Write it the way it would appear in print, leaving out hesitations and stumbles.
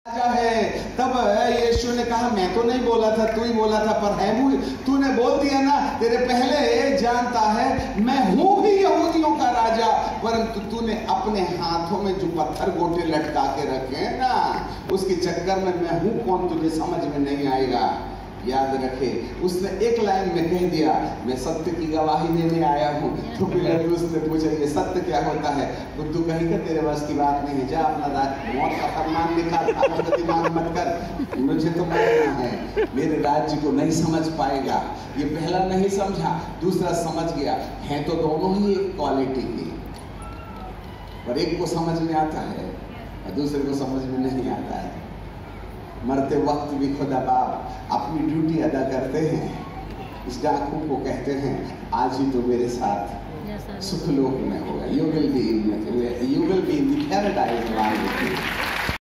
है। तब यीशु ने कहा मैं तो नहीं बोला था, तू ही बोला था, पर है वो तूने बोल दिया ना, तेरे पहले जानता है मैं हूं भी यहूदियों का राजा, परंतु तूने अपने हाथों में जो पत्थर गोटे लटका के रखे हैं ना, उसके चक्कर में मैं हूं कौन तुझे समझ में नहीं आएगा। याद रखे, उसने एक लाइन में कह दिया मैं सत्य की गवाही देने आया हूँ। तो पिलातुस ने पूछा ये सत्य क्या होता है? तो तू कहीं का तेरे बस की बात नहीं है, जा अपना मौत का फरमान लिखा, दिमाग मत कर, मुझे तो मरना है, मेरे राज्य को नहीं समझ पाएगा। ये पहला नहीं समझा, दूसरा समझ गया। है तो दोनों ही एक क्वालिटी की, पर एक को समझ में आता है और दूसरे को समझ में नहीं आता है। मरते वक्त भी खुदा बाप अपनी ड्यूटी अदा करते हैं। इस डाकू को कहते हैं आज ही तो मेरे साथ सुखलोक में होगा। You will be in the paradise.